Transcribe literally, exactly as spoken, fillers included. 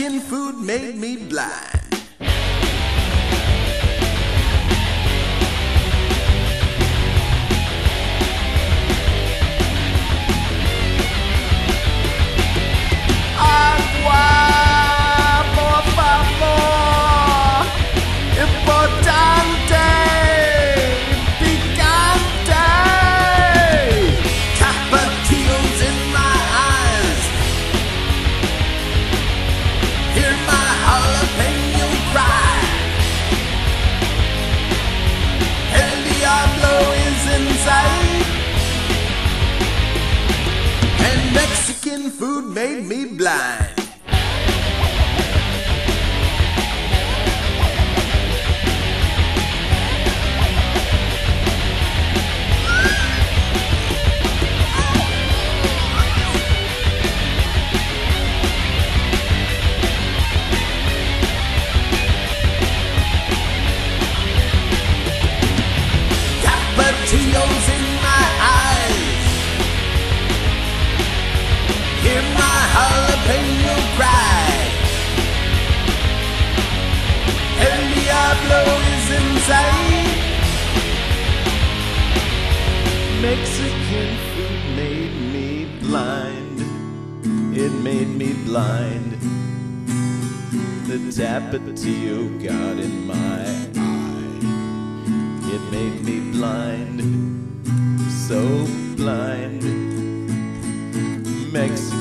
Mexican food made me blind. And Mexican food made me blind. Tapatios in my eyes, hear my jalapeno cry. El Diablo is inside. Mexican food made me blind. It made me blind. The Tapatio got in my eye. It made me blind, so blind. Mexican